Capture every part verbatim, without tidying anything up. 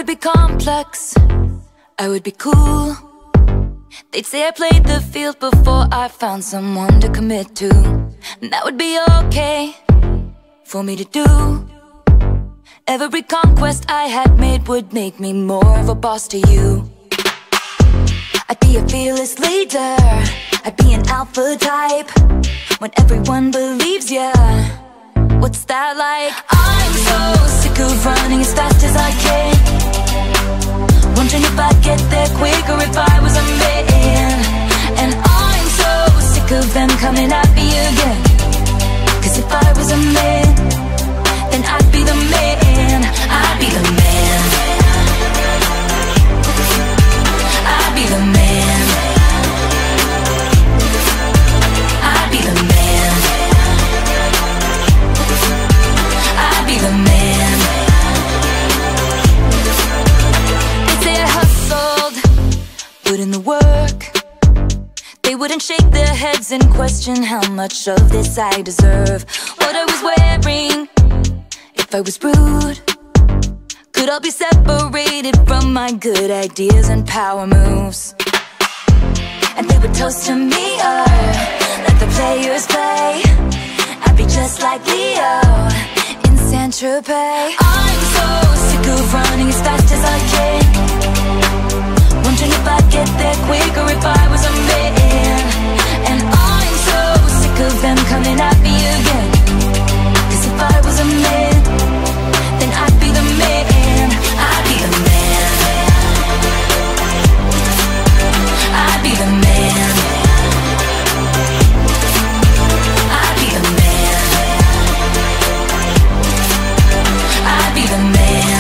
would be complex, I would be cool. They'd say I played the field before I found someone to commit to. And that would be okay for me to do. Every conquest I had made would make me more of a boss to you. I'd be a fearless leader, I'd be an alpha type. When everyone believes ya, what's that like? I'm so sick of running as fast as I can, wondering if I'd get there quicker if I was a man. And I'm so sick of them coming at me again, 'cause if I was a man, then I'd be the man. I'd be the man. I'd be the man. I'd be the man. I'd be the man. They say I hustled, put in the work. They wouldn't shake their heads and question how much of this I deserve. What I was wearing, if I was rude, could all be separated from my good ideas and power moves. And they would toast to me, oh, let the players play. I'd be just like Leo in Saint-Tropez. I'm so sick of running as fast as I can, wondering if I'd get there quicker if I was a man. And I'm so sick of them coming at me again, 'cause if I was a man, then I'd be the man. I'd be the man. I'd be the man. I'd be the man. I'd be the man.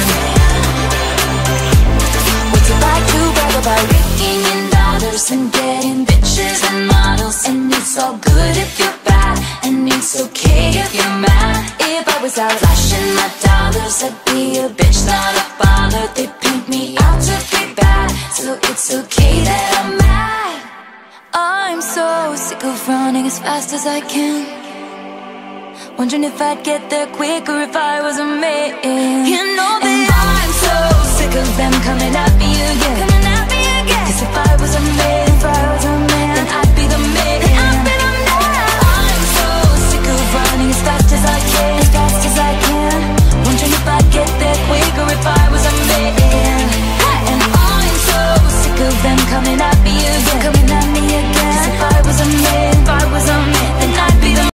What's it like to brag about raking in dollars and getting bitches and models? And it's all good if you're bad, and it's okay if you're mad. If I was out flashing my dollars, I'd be a bitch, not a bother. They paint me out to be bad, so it's okay that I'm mad. I'm so sick of running as fast as I can, wondering if I'd get there quicker if I was a man. You know that and I'm so sick of them coming at me again, coming at me again. 'Cause if I was a man, if I was a man, then I'd be the man.